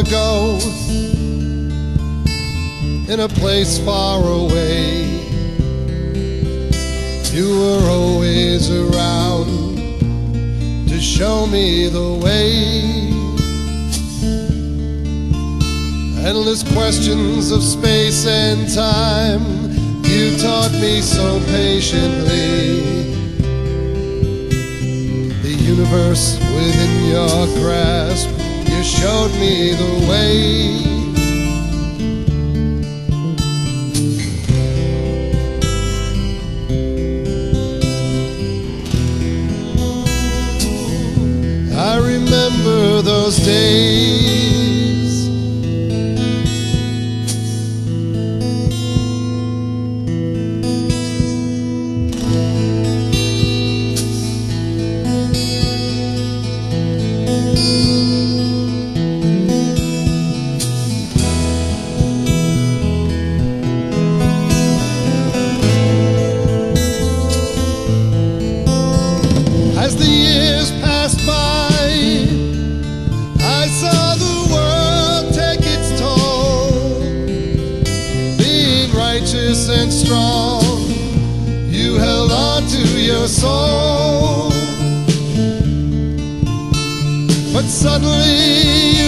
ago, in a place far away, you were always around to show me the way. Endless questions of space and time, you taught me so patiently. The universe within your grasp, you showed me the way. I remember those days, as the years passed by. I saw the world take its toll. Being righteous and strong, you held on to your soul. But suddenly